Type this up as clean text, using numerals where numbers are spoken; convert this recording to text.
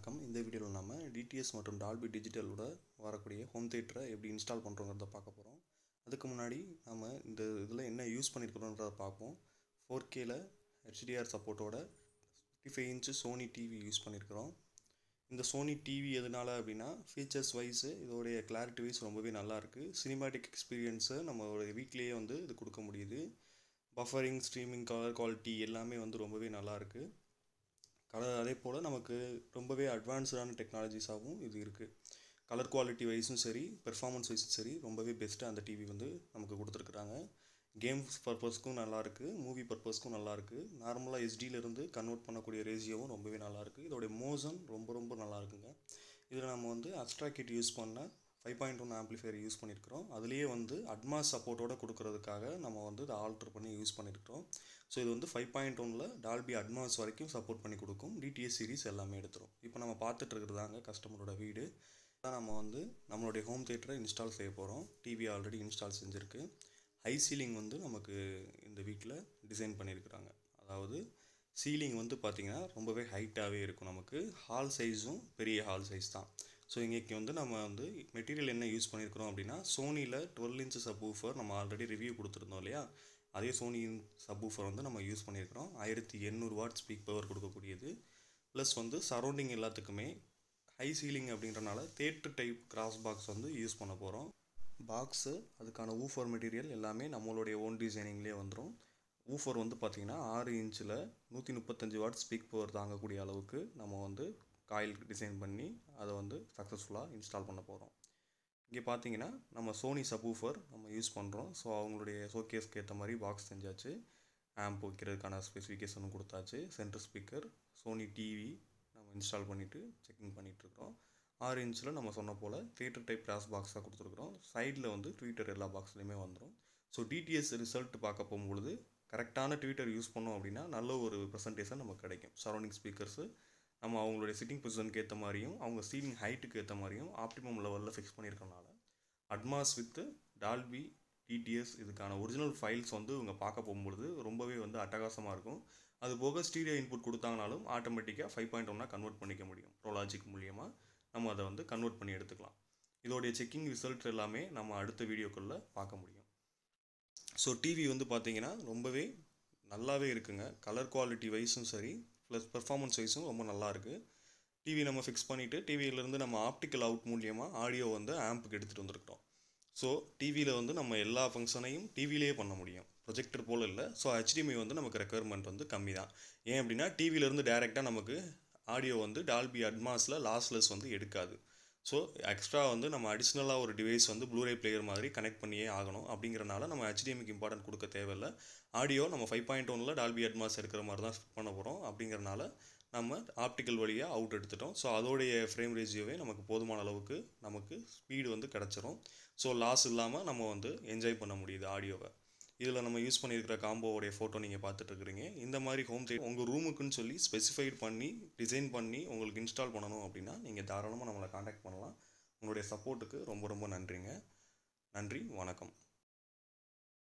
வணக்கம். இந்த வீடியோவில் நம்ம டிடிஎஸ் மற்றும் டால்பி டிஜிட்டலோட வரக்கூடிய ஹோம் தியேட்டரை எப்படி இன்ஸ்டால் பண்ணுறோங்கிறத பார்க்க போகிறோம். அதுக்கு முன்னாடி நம்ம இந்த இதில் என்ன யூஸ் பண்ணியிருக்கிறோன்றத பார்ப்போம். 4Kல ஹெச்டிஆர் சப்போர்ட்டோட 55 இன்ச்சு சோனி டிவி யூஸ் பண்ணியிருக்கிறோம். இந்த சோனி டிவி எதனால அப்படின்னா ஃபீச்சர்ஸ் வைஸு இதோடைய கிளாரிட்டி வைஸ் ரொம்பவே நல்லாயிருக்கு. சினிமாட்டிக் எக்ஸ்பீரியன்ஸை நம்மளோட வீட்லேயே வந்து இது கொடுக்க முடியுது. பஃபரிங், ஸ்ட்ரீமிங், கலர் குவாலிட்டி எல்லாமே வந்து ரொம்பவே நல்லாயிருக்கு. அதே போல் நமக்கு ரொம்பவே அட்வான்ஸ்டான டெக்னாலஜிஸாகவும் இது இருக்குது. கலர் குவாலிட்டி வைஸும் சரி, பெர்ஃபார்மன்ஸ் வைஸும் சரி ரொம்பவே பெஸ்ட்டாக அந்த டிவி வந்து நமக்கு கொடுத்துருக்குறாங்க. கேம்ஸ் பர்பஸ்க்கும் நல்லாயிருக்கு, மூவி பர்பஸ்க்கும் நல்லாயிருக்கு. நார்மலாக எஸ்டியிலேருந்து கன்வெர்ட் பண்ணக்கூடிய ரேஷியோவும் ரொம்பவே நல்லாயிருக்கு. இதோடைய மோஷன் ரொம்ப நல்லாயிருக்குங்க. இதில் நம்ம வந்து அஸ்ட்ரா கிட் யூஸ் பண்ண 5.1 ஆம்ப்ளிஃபையர் யூஸ் பண்ணியிருக்கிறோம். அதுலேயே வந்து அட்மாஸ் சப்போர்ட்டோடு கொடுக்கறதுக்காக நம்ம வந்து இதை ஆல்ட்ரு பண்ணி யூஸ் பண்ணியிருக்கிறோம். ஸோ இது வந்து 5.1ல் டால்பி அட்மாஸ் வரைக்கும் சப்போர்ட் பண்ணி கொடுக்கும். டிடிஎஸ் சீரிஸ் எல்லாமே எடுத்துரும். இப்போ நம்ம பார்த்துட்டு இருக்கிறதாங்க கஸ்டமரோட வீடு. தான் நம்ம வந்து நம்மளுடைய ஹோம் தியேட்டரை இன்ஸ்டால் செய்ய போகிறோம். டிவி ஆல்ரெடி இன்ஸ்டால் செஞ்சுருக்கு. ஹை சீலிங் வந்து நமக்கு இந்த வீட்டில் டிசைன் பண்ணியிருக்கிறாங்க. அதாவது சீலிங் வந்து பார்த்திங்கன்னா ரொம்பவே ஹைட்டாகவே இருக்கும். நமக்கு ஹால் சைஸும் பெரிய ஹால் சைஸ் தான். ஸோ இன்றைக்கி வந்து நம்ம வந்து மெட்டீரியல் என்ன யூஸ் பண்ணியிருக்கிறோம் அப்படின்னா சோனியில் 12 இன்ச்சு சப்வூஃபர் நம்ம ஆல்ரெடி ரிவ்யூ கொடுத்துருந்தோம் இல்லையா, அதே சோனி சப்வூஃபர் வந்து நம்ம யூஸ் பண்ணியிருக்கிறோம். 1800 வாட் ஸ்பீக் பவர் கொடுக்கக்கூடியது. ப்ளஸ் வந்து சரௌண்டிங் எல்லாத்துக்குமே ஹை சீலிங் அப்படின்றனால தேட்டர் டைப் கிராஸ் பாக்ஸ் வந்து யூஸ் பண்ண போகிறோம். பாக்ஸு அதுக்கான ஊஃபர் மெட்டீரியல் எல்லாமே நம்மளுடைய ஓன் டிசைனிங்லேயே வந்துடும். ஊஃபர் வந்து பார்த்திங்கன்னா 6 இன்ச்சில் 135 வாட் ஸ்பீக் பவர் தாங்கக்கூடிய அளவுக்கு நம்ம வந்து காயில் டிசைன் பண்ணி அதை வந்து சக்ஸஸ்ஃபுல்லாக இன்ஸ்டால் பண்ண போகிறோம். இங்கே பார்த்தீங்கன்னா நம்ம சோனி சப்வூஃபர் நம்ம யூஸ் பண்ணுறோம். ஸோ அவங்களுடைய ஷோகேஸ்க்கு ஏற்ற மாதிரி பாக்ஸ் செஞ்சாச்சு. ஆம்ப் வைக்கிறதுக்கான ஸ்பெசிஃபிகேஷனும் கொடுத்தாச்சு. சென்டர் ஸ்பீக்கர், சோனி டிவி நம்ம இன்ஸ்டால் பண்ணிவிட்டு செக்கிங் பண்ணிகிட்ருக்குறோம். 6 இன்ச்சில் நம்ம சொன்ன போல் தியேட்டர் டைப் கிராஸ் பாக்ஸாக கொடுத்துருக்குறோம். சைடில் வந்து ட்விட்டர் எல்லா பாக்ஸ்லேயுமே வந்துடும். ஸோ டிடிஎஸ் ரிசல்ட் பார்க்க போகும்பொழுது கரெக்டான ட்விட்டர் யூஸ் பண்ணோம் அப்படின்னா நல்ல ஒரு ப்ரெசன்டேஷன் நமக்கு கிடைக்கும். சரௌண்டிங் ஸ்பீக்கர்ஸு நம்ம அவங்களுடைய சிட்டிங் பொசிஷனுக்கு ஏற்ற மாதிரியும் அவங்க சீலிங் ஹைட்டுக்கு ஏற்ற மாதிரியும் ஆப்டிமம் லெவலில் ஃபிக்ஸ் பண்ணியிருக்கனால அட்மாஸ் வித் டால்பி டிடிஎஸ் இதுக்கான ஒரிஜினல் ஃபைல்ஸ் வந்து இவங்க பார்க்க போகும்பொழுது ரொம்பவே வந்து அட்டகாசமாக இருக்கும். அது போக ஸ்டீரியோ இன்புட் கொடுத்தாங்கனாலும் ஆட்டோமேட்டிக்காக 5.1 கன்வெர்ட் பண்ணிக்க முடியும். ப்ரோலாஜிக் மூலியமாக நம்ம அதை வந்து கன்வெர்ட் பண்ணி எடுத்துக்கலாம். இதோடைய செக்கிங் ரிசல்ட் எல்லாமே நம்ம அடுத்த வீடியோக்களில் பார்க்க முடியும். ஸோ டிவி வந்து பார்த்திங்கன்னா ரொம்பவே நல்லாவே இருக்குங்க. கலர் குவாலிட்டி வைஸும் சரி, ப்ளஸ் பெர்ஃபார்மன்ஸ் வைஸும் ரொம்ப நல்லாயிருக்கு. டிவி நம்ம ஃபிக்ஸ் பண்ணிவிட்டு டிவியிலேருந்து நம்ம ஆப்டிக்கல் அவுட் மூலியமாக ஆடியோ வந்து ஆம்புக்கு எடுத்துகிட்டு வந்துருக்கிறோம். ஸோ டிவியில் வந்து நம்ம எல்லா ஃபங்க்ஷனையும் டிவிலேயே பண்ண முடியும். ப்ரொஜெக்டர் போல் இல்லை. ஸோ HDMI வந்து நமக்கு ரெக்குயர்மெண்ட் வந்து கம்மி தான். ஏன் அப்படின்னா டிவியிலேருந்து டேரெக்டாக நமக்கு ஆடியோ வந்து டால்பி அட்மாஸில் லாஸ்லெஸ் வந்து எடுக்காது. ஸோ எக்ஸ்ட்ரா வந்து நம்ம அடிஷ்னலாக ஒரு டிவைஸ் வந்து ப்ளூரே பிளேயர் மாதிரி கனெக்ட் பண்ணியே ஆகணும். அப்படிங்கிறனால நம்ம HDMIக்கு இம்பார்ட்டன்ட் கொடுக்க தேவையில்லை. ஆடியோ நம்ம 5.1ல் டால்பி அட்மாஸ் எடுக்கிற மாதிரி தான் ஃபிட் பண்ண போகிறோம். அப்படிங்கிறனால நம்ம ஆப்டிக்கல் வழியாக அவுட் எடுத்துட்டோம். ஸோ அதோடைய ஃப்ரேம் ரேஷியோவே நமக்கு போதுமான அளவுக்கு நமக்கு ஸ்பீடு வந்து கிடச்சிரும். ஸோ லாஸ் இல்லாமல் நம்ம வந்து என்ஜாய் பண்ண முடியுது ஆடியோவை. இதில் நம்ம யூஸ் பண்ணியிருக்கிற காம்போவோடைய ஃபோட்டோ நீங்கள் பார்த்துட்ருக்குறீங்க. இந்த மாதிரி ஹோம் தியேட்டர் உங்கள் ரூமுக்குன்னு சொல்லி ஸ்பெசிஃபைட் பண்ணி டிசைன் பண்ணி உங்களுக்கு இன்ஸ்டால் பண்ணணும் அப்படின்னா நீங்கள் தாராளமாக நம்மளை காண்டாக்ட் பண்ணலாம். உங்களுடைய சப்போர்ட்டுக்கு ரொம்ப நன்றிங்க. நன்றி, வணக்கம்.